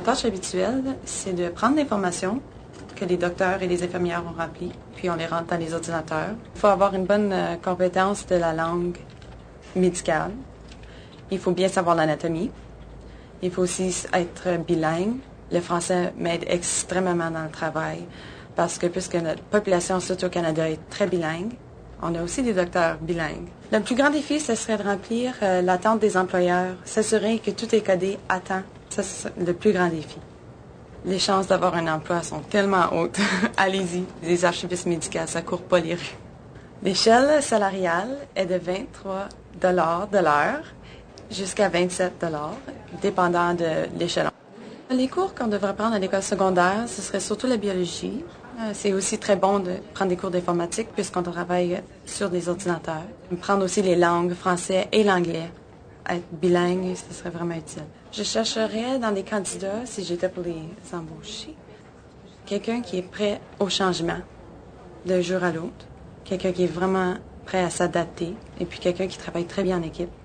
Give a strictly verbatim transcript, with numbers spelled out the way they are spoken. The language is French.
tâche habituelle, c'est de prendre l'information que les docteurs et les infirmières ont remplie, puis on les rentre dans les ordinateurs. Il faut avoir une bonne euh, compétence de la langue médicale. Il faut bien savoir l'anatomie. Il faut aussi être bilingue. Le français m'aide extrêmement dans le travail parce que puisque notre population, surtout au Canada, est très bilingue, on a aussi des docteurs bilingues. Le plus grand défi, ce serait de remplir euh, l'attente des employeurs, s'assurer que tout est codé à temps. Ça, c'est le plus grand défi. Les chances d'avoir un emploi sont tellement hautes. Allez-y, les archivistes médicaux, ça court pas les rues. L'échelle salariale est de vingt-trois dollars de l'heure jusqu'à vingt-sept dollars, dépendant de l'échelon. Les cours qu'on devrait prendre à l'école secondaire, ce serait surtout la biologie. C'est aussi très bon de prendre des cours d'informatique puisqu'on travaille sur des ordinateurs. Prendre aussi les langues, français et l'anglais. Être bilingue, ce serait vraiment utile. Je chercherais dans les candidats, si j'étais pour les embaucher, quelqu'un qui est prêt au changement d'un jour à l'autre, quelqu'un qui est vraiment prêt à s'adapter et puis quelqu'un qui travaille très bien en équipe.